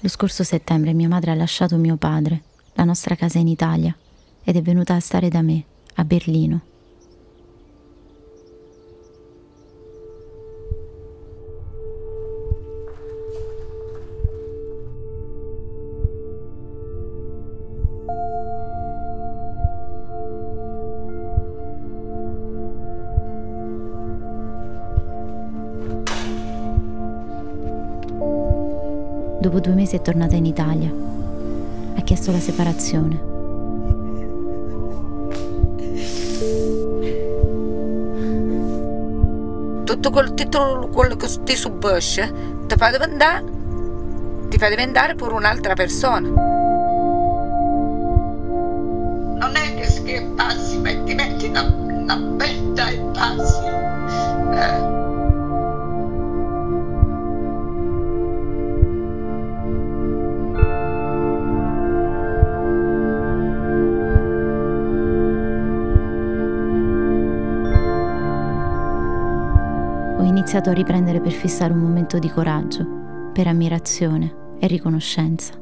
Lo scorso settembre mia madre ha lasciato mio padre, la nostra casa in Italia, ed è venuta a stare da me, a Berlino. Dopo 2 mesi è tornata in Italia. Ha chiesto la separazione. Tutto quello che ti subisce ti fa diventare per un'altra persona. Non è che passi, ma ti metti una betta e passi. Ho iniziato a riprendere per fissare un momento di coraggio, per ammirazione e riconoscenza.